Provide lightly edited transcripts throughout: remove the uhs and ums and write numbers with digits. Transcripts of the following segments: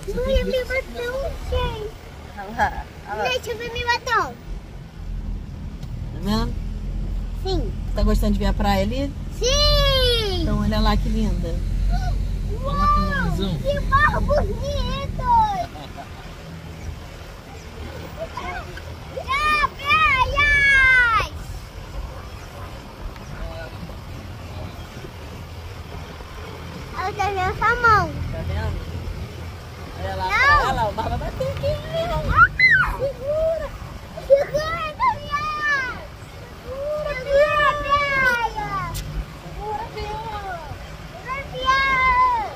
Olha meu batom, gente. Olha lá, olha lá. Deixa eu ver meu batom. Tá vendo? Sim. Tá gostando de ver a praia ali? Sim! Então olha lá que linda. Uau! Que barro bonito! Já, praias! Ela tá vendo essa mão. Tá vendo? Olha lá, Não. olha lá, o mar vai bater aqui. Ah! Segura! Segura, Damião! Segura a praia! Segura, Fião. Damião!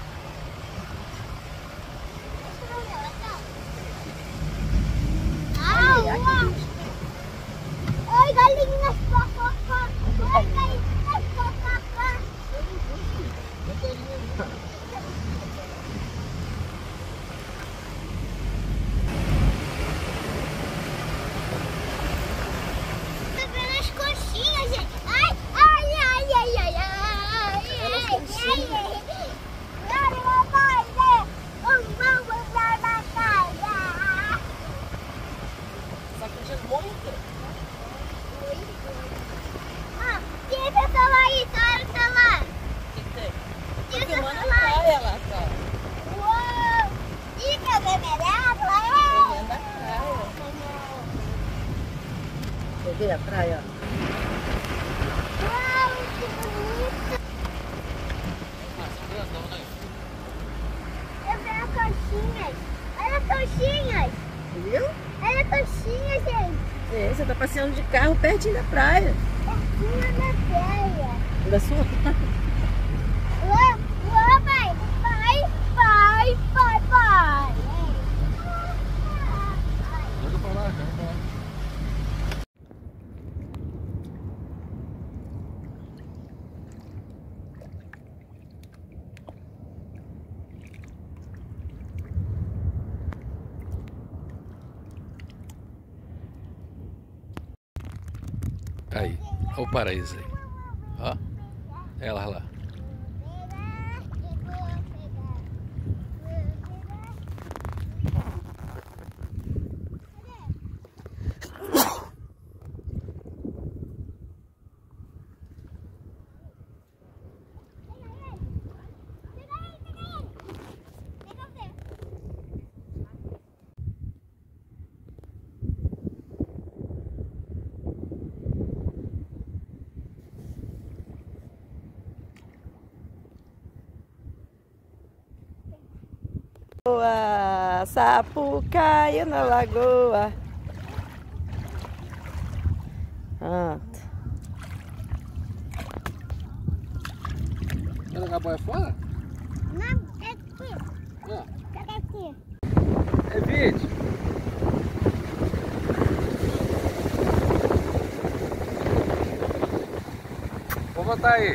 Aí, Ah, aqui. oi, galinhas, papapá. Oi, galinhas, papapá. Tá vendo as coxinhas, gente? Ai, ai, ai, ai, ai, ai, Pelas ai, coxinhas. ai, ai. Ai, mamãe, né? Vamos lá na casa. Sacudindo muito. Ah, quem tá lá aí? Tá lá. O que tem? Quem Tô tá filmando a lá? praia lá, tá? Uou! E que eu beberava, Tô é? vendo a praia. Quer ver a praia, ó? Uau, que bonito! Eu vi as coxinhas. Olha as coxinhas. Viu? Olha as coxinhas, gente. É, você tá passeando de carro pertinho da praia. Coxinha na praia. Da sua Uau, uau, pai. Pai. Joga pra lá, joga pra lá. Aí, olha o paraíso aí. Ó, ela lá. lagoa, Sapucaí na lagoa. Pronto. Quer jogar a boia fora? Não, é aqui. Ó, Cadê aqui? é vídeo. Vou botar aí.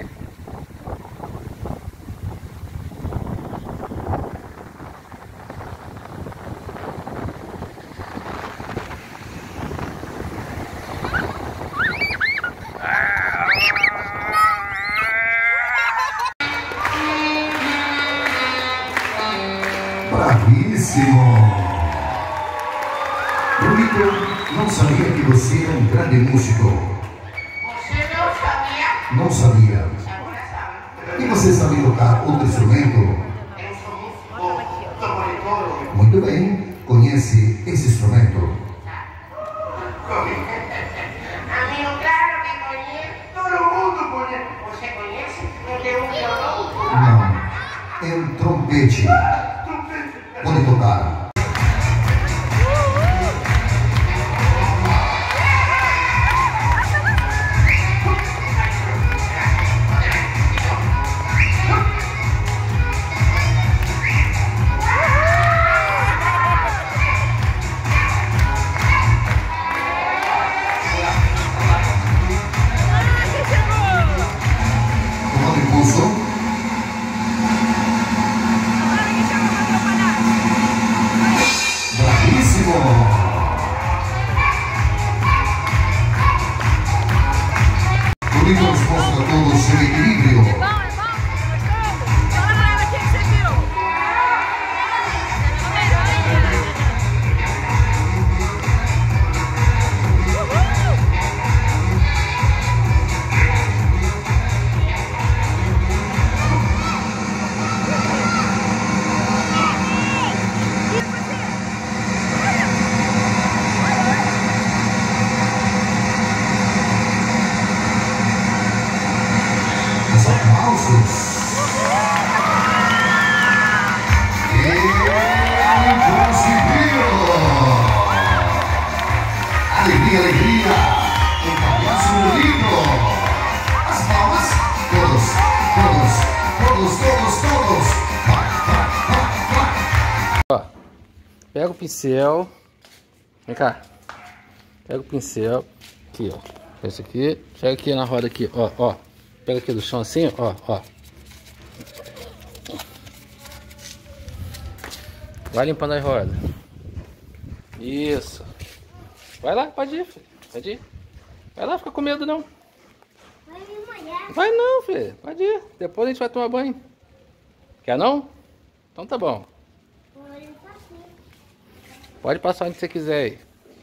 Bravíssimo! Bonito, não sabia que você era um grande músico. Você não sabia? Não sabia. Agora sabe. E você sabe tocar outro instrumento? Eu sou muito bom. Trombone. Muito bem. Conhece esse instrumento? Amigo, claro que conheço. Todo mundo conhece. Você conhece? Eu tenho um violão. Não. É um trompete. Pode tocar. Tomando impulso. e alegria. Encabeça o livro. As palmas. Todos. Ó, pega o pincel. Vem cá. Pega o pincel. Aqui, ó. Esse aqui. Chega aqui na roda aqui, ó. Pega aqui do chão assim, ó. Vai limpando as rodas. Isso. Vai lá, pode ir, filho. Pode ir. Vai lá, fica com medo não. Vai me molhar. Vai não, filho. Pode ir. Depois a gente vai tomar banho. Quer não? Então tá bom. Pode passar onde você quiser aí.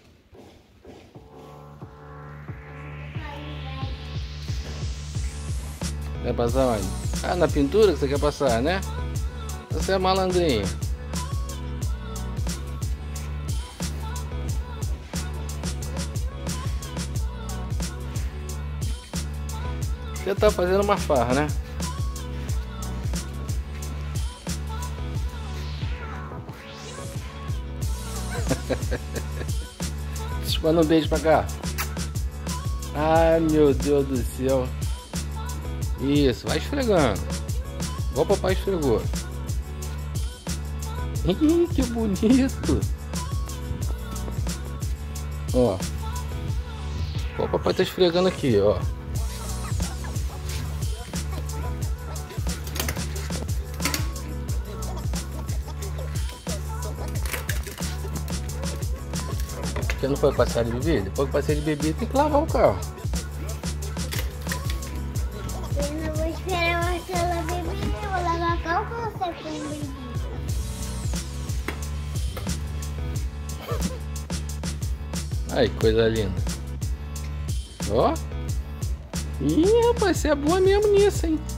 Quer passar onde? Ah, na pintura que você quer passar, né? Você é malandrinho. Você tá fazendo uma farra, né? Manda um beijo pra cá. Ai, meu Deus do céu. Isso, vai esfregando. Igual o papai esfregou. Ih, que bonito. Ó. O papai tá esfregando aqui, ó. Você não foi passear de bebê? Depois que passear de bebê tem que lavar o carro. Eu não vou esperar a Marcela beber, eu vou lavar o carro com você com o bebê. Ai, coisa linda. Ó. Ih, rapaz, você é boa mesmo nisso, hein?